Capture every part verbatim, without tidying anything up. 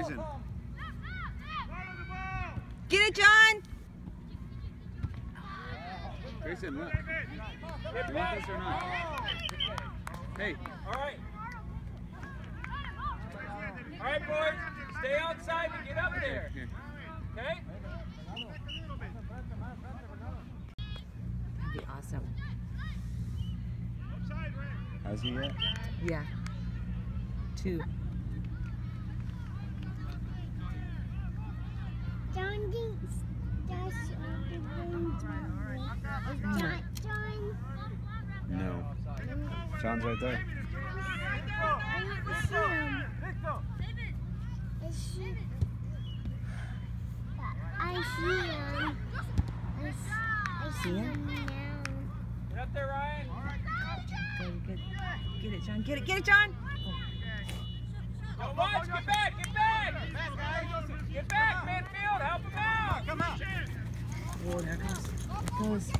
season. Get it, John! Grayson, look. You want this or not? Hey. All right. All right, boys. Stay outside and get up there. Okay? That'd be awesome. Has he yet? Yeah. Two. John thinks that's what the game's Is that John? No. John's right there. I don't see him. I see, I see him. I, s- I see him now. Get up there, Ryan. Good, good. Get it, John. Get it, get it, John! Go, watch. Get back. Get back. Get back, midfield. Help him out. Come out. Oh, there it goes. There it goes.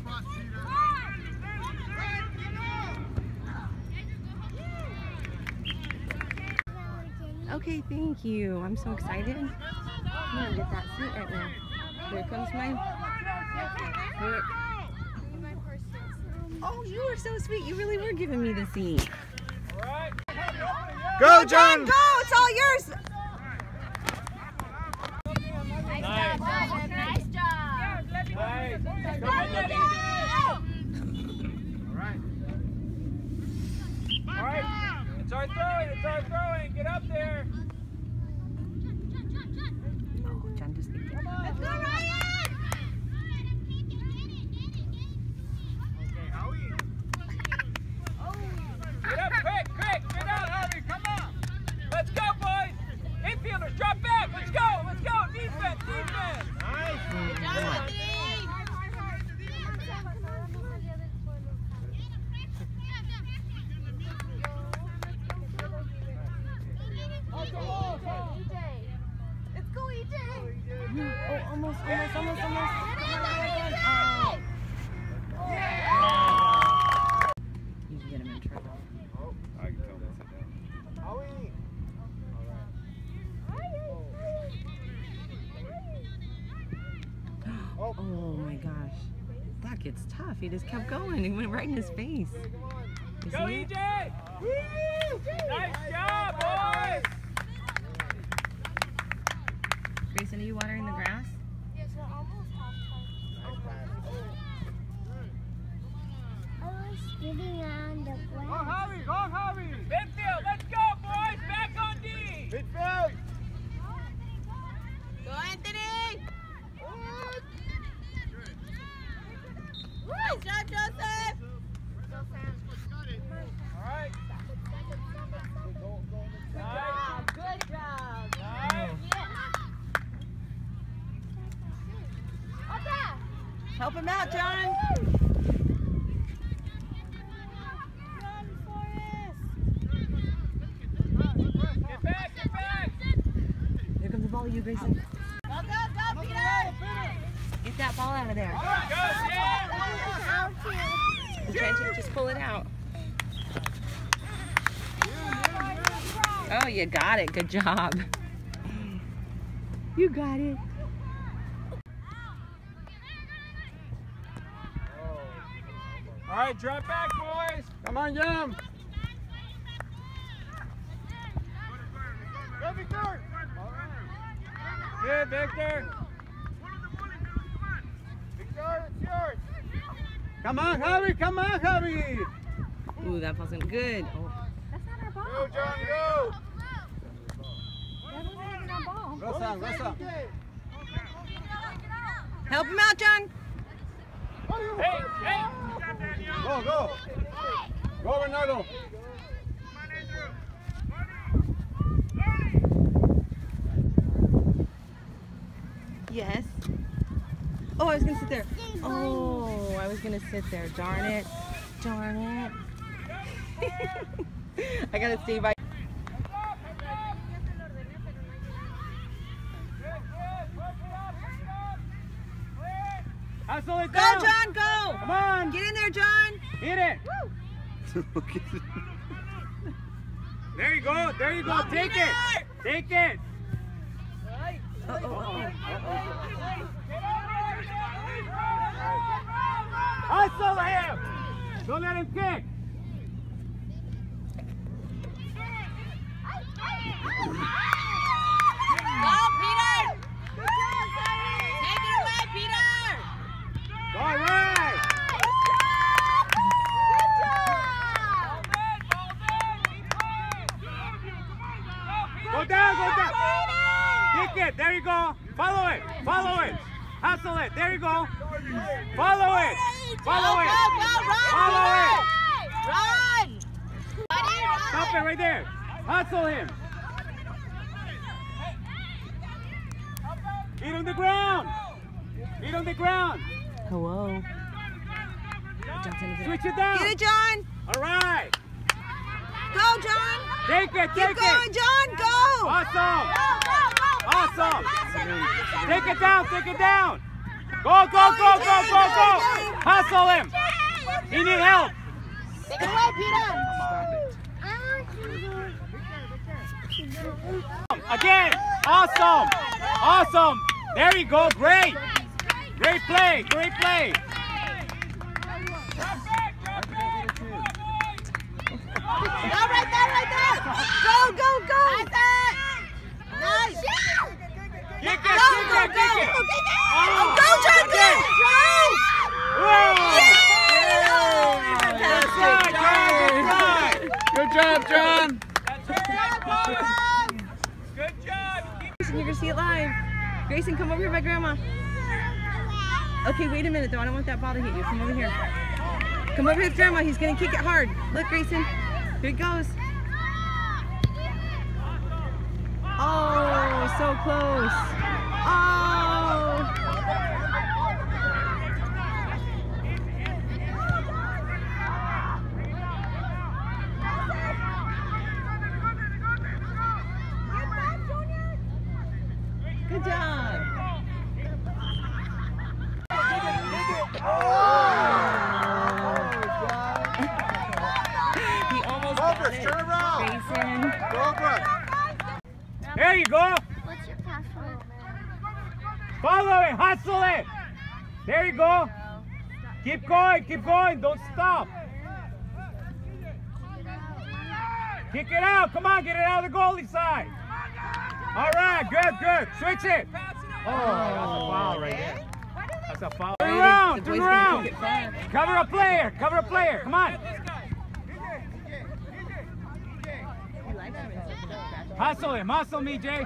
Okay, thank you. I'm so excited. I'm gonna get that seat right now. Here comes mine. Here. Oh, you were so sweet. You really were giving me the seat. All right. Go, Go, John! Go! It's all yours! Nice. Nice job. Nice. Come on, Eddie. All right. All right. It's our throwing. It's our throwing. Get up there. Oh, John just picked it. Let's go, Ryan. Get up quick, quick. Get out, Harvey. Come on. Let's go, boys. Infielders, drop back. Let's go. Let's go. Defense, defense. Nice. Oh, almost, almost, almost, almost. Oh. You can get him in trouble. I can tell him to sit down. Oh my gosh. That kid's tough. He just kept going. He went right in his face. You Go, see E it? J. Woo! Nice job, boys. Grayson, are you watering the grass? Yes, we're almost half time. I was spitting on the Go, ground. Harvey. Go, Harvey. Midfield. Let's go, boys. Back on D. Midfield. Go, Anthony! Nice job, Joseph! All right. Nice. Good job. Nice. Help him out, John! Get back, get back. Here comes the ball, you Grayson. Go, go, go, Peter! Get that ball out of there. Go, yeah. How to? I'm trying to just pull it out. Oh, you got it. Good job. You got it. All right, drop back, boys. Come on, jump. Go, Victor. Good, Victor. Victor, it's yours. Come on, Javi. Come on, Javi. Ooh, that wasn't good. Oh. That's not our ball. Go, John, go. That wasn't even our ball. Go, Sam, go, Sam. Help him out, John. Hey, hey. Go, go. Go, Bernardo. Yes. Oh, I was going to sit there. Oh, I was going to sit there. Darn it. Darn it. I got to stay by. Hustle it Go, down. John, go. Come on. Get in there, John. Hit it. There you go. There you go. Take it. Take it. oh, oh, Hustle him! Don't let him kick! Go, Peter! Take it away, Peter! All right! Go down, go down! Kick it, there you go! Follow it, follow it! Hustle it, there you go! Follow it! Follow it! Follow it! Run! Buddy, run! Stop it right there! Hustle him! Feet on the ground! Feet on the ground! Hello. Switch it down! Get it, John! All right! Go, John! Take it, take Keep going, it! John! Go! Awesome! Awesome! Take it down, take it down! Go, go, go, go, go, go! Hustle him! He need help! Take it away, Peter! Again! Awesome! Awesome! There you go, great! Great play, great play! Go right there, right there! Go, go, go! Nice! Kick it, Go, kick go, it, go! kick it! Oh, go, John, go! Whoa! Good job, John. Good job! Grayson, you're gonna see it live. Grayson, come over here by Grandma. Okay, wait a minute though. I don't want that ball to hit you. Come over here. Come over here with Grandma. He's gonna kick it hard. Look, Grayson. Here it goes. Oh, so close. Oh. Good job. He almost got it. Grayson. There you go! What's your password? Follow it, hustle it! There you go! Keep going, keep going, don't stop! Kick it out, come on, get it out of the goalie side! Alright, good, good, switch it! Oh, that's a foul right there. That's a foul. Turn around, turn around! Cover a player, cover a player, come on! Hustle him, hustle me, Jay.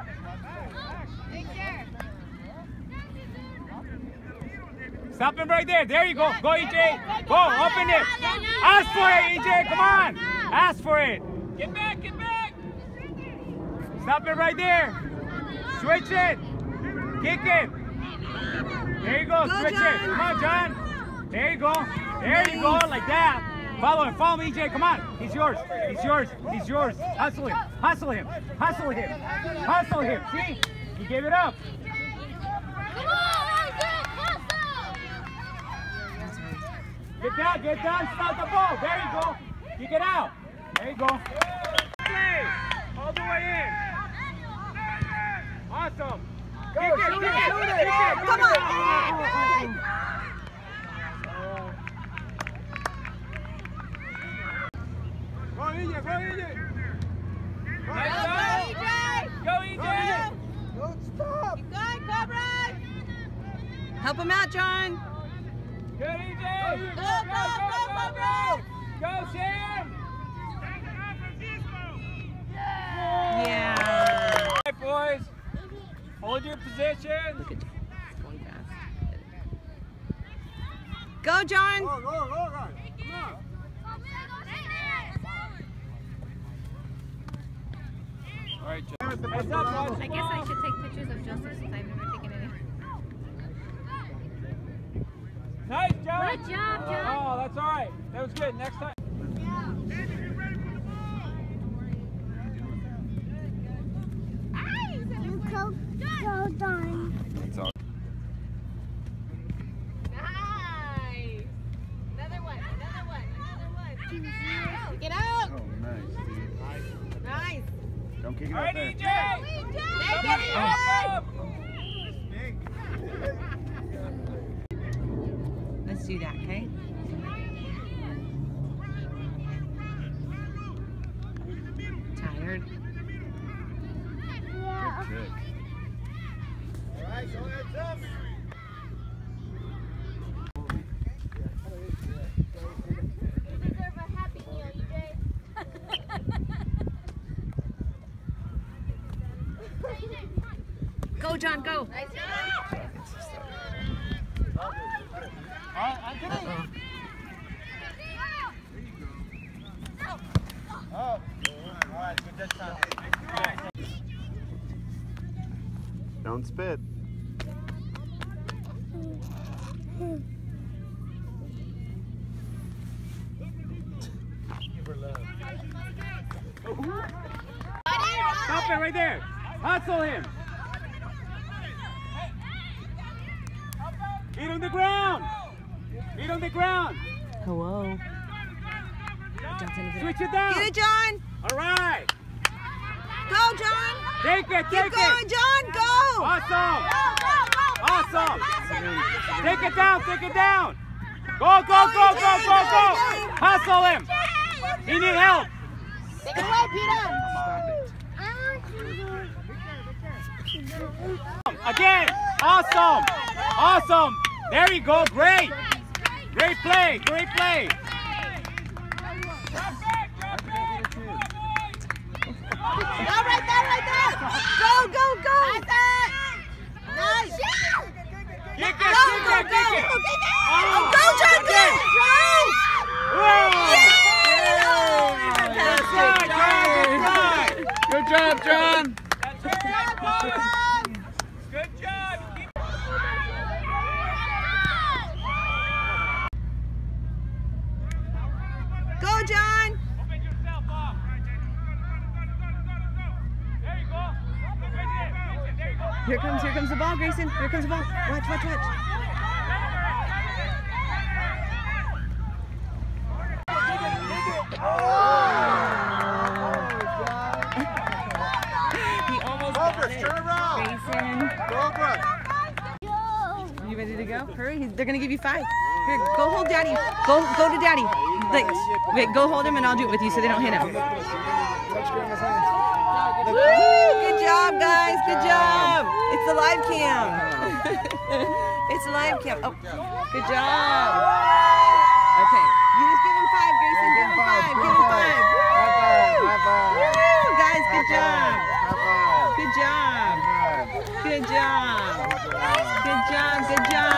Stop him right there. There you go. Go, E J. Go, open it. Ask for it, E J. Come on. Ask for it. Get back, get back. Stop it right there. Switch it. Kick it. There you go. Go, Switch John. it. Come on, John. There you go. There you go. Like that. Follow him. Follow me, E J. Come on. He's yours. He's yours. He's yours. Hustle him. Hustle him. Hustle him. Hustle him. See? He gave it up. Come on, Isaac, hustle! Get down. Get down. Start the ball. There you go. Kick it out. There you go. Play. All the way in. Awesome. Go, kick it. Kick it. Kick it. Come on. Go, E J. Go, E J. Nice Go, E J. Go, E J. Don't stop. Keep going, Cobras. Help him out, John. Good, E J. Go, go, go, go, go. Go, Sam. Yeah. All right, boys. Hold your position. Look at John. Going fast. Go, John. Go, go, go, go. Come on. All right, John. Heads up, boys. I guess I should take pictures of Joseph since I've never taken any. Nice, John. Good job, John. Oh, that's all right. That was good. Next time. You go, go down. Nice. Another one. Another one. Another one. Get out. Oh, nice, dude. Nice. Don't kick it All out right, there. E J. Take Somebody it. help him. Just do that, okay? Tired. Yeah. Good. You deserve a happy meal, E J. Go, John, go. Don't spit. Stop it right there. Hustle him. Feet on the ground. Feet on the ground. Hello. Switch it down. Get it, John. All right. Go, John. Take it, take Keep going, it. John. Go. Awesome. Awesome. Take it down, take it down. Go, go, go, go, go, go. Hustle him. He need help. Take it away, Peter. Again. Awesome. Awesome. There you go. Great. Great play. Great play. Go right there, right there. Go, go, go. Nice. Kick it, Go, kick go, it, go. kick it. Oh, go, John, go. Whoa. Good job, John. Good job. Go, John. Open yourself up. There you go. There you go. Here comes, here comes the ball, Grayson. Here comes the ball. Watch, watch, watch. He almost got it. Turn around. Grayson. Cobra. You ready to go? Hurry. He's, they're going to give you five. Here, go hold Daddy. Go go to Daddy. Like, wait, go hold him and I'll do it with you so they don't hit him. Woo! Good job, guys. Good job. It's the live cam. It's the live cam. Oh, good job. Okay. You just give him five, Grayson. Give him five. Give him five. Woo! Guys, good job. Good job. Good job. Good job. Good job.